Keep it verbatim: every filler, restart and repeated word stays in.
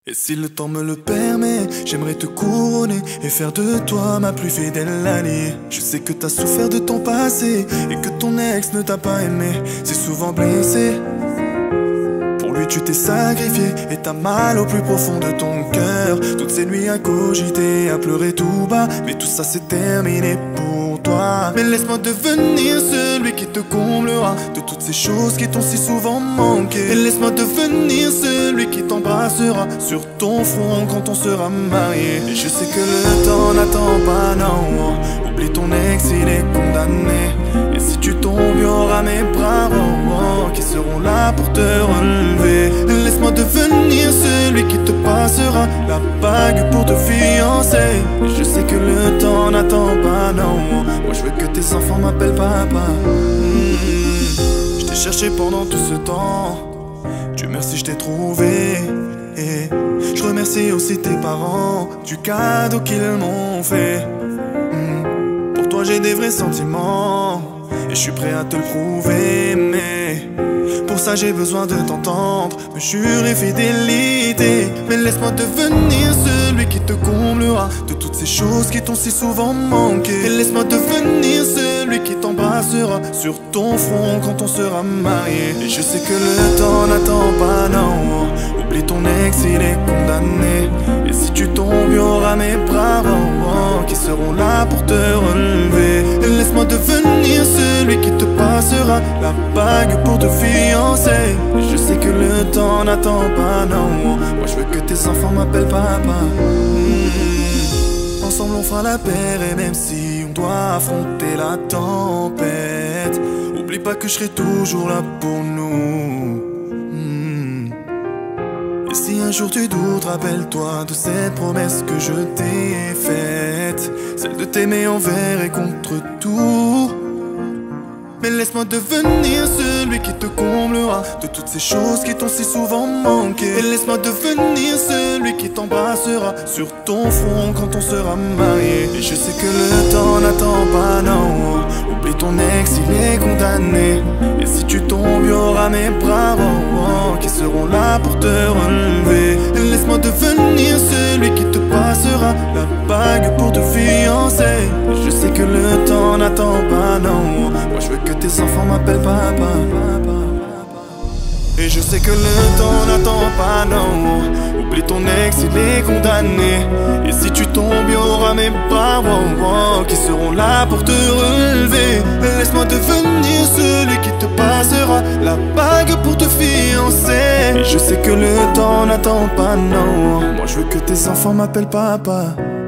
Et si le temps me le permet, j'aimerais te couronner et faire de toi ma plus fidèle alliée. Je sais que t'as souffert de ton passé et que ton ex ne t'a pas aimé, s'est souvent blessé. Pour lui tu t'es sacrifié et t'as mal au plus profond de ton cœur. Toutes ces nuits à cogiter, à pleurer tout bas, mais tout ça c'est terminé pour toi. Mais laisse-moi devenir celui qui te comblera de toutes ces choses qui t'ont si souvent manqué. Et laisse-moi devenir celui qui t'embrassera sur ton front quand on sera marié. Et je sais que le temps n'attend pas, non. Oublie ton ex, il est condamné. Et si tu tombes, il y aura mes bras oh, qui seront là pour te relever. Laisse-moi devenir celui qui te passera la bague pour te fiancer. Et je sais que le temps n'attend pas, non. Moi je veux que tes enfants m'appellent papa. mmh. Je t'ai cherché pendant tout ce temps, Dieu merci je t'ai trouvé. Et je remercie aussi tes parents du cadeau qu'ils m'ont fait. mmh. Pour toi j'ai des vrais sentiments et je suis prêt à te le prouver. Mais pour ça j'ai besoin de t'entendre me jurer fidélité. Mais laisse-moi devenir celui qui te comblera de toutes ces choses qui t'ont si souvent manqué. Et laisse-moi devenir celui qui t'embrassera sur ton front quand on sera marié. Et je sais que le temps n'attend pas, non. Oublie ton ex, il est condamné. Et si tu tombes, il y aura mes bras oh, qui seront là pour te relever. Et laisse-moi devenir celui qui te passera la bague pour te fiancer. Et je sais que le temps n'attend pas, non. Moi je veux que tes enfants m'appellent papa. mmh. Ensemble on fera la paix et même si on doit affronter la tempête, oublie pas que je serai toujours là pour nous. mmh. Et si un jour tu doutes, rappelle-toi de cette promesse que je t'ai faite, celle de t'aimer envers et contre tout. Mais laisse-moi devenir celui qui te comblera de toutes ces choses qui t'ont si souvent manqué. Et laisse-moi devenir celui qui t'embrassera sur ton front quand on sera marié. Et je sais que le temps n'attend pas, non. Oublie ton ex, il est condamné. Et si tu tombes, il y aura mes bras oh, qui seront là pour te relever. Et laisse-moi devenir celui qui te passera la bague pour te fiancer. Et je sais que le temps n'attend pas, non. Moi je veux que tes enfants m'appellent papa. Et je sais que le temps n'attend pas, non. Oublie ton ex, il est condamné. Et si tu tombes, il y aura mes bras oh, oh, qui seront là pour te relever. Laisse-moi devenir celui qui te passera la bague pour te fiancer. Et je sais que le temps n'attend pas, non. Moi je veux que tes enfants m'appellent papa.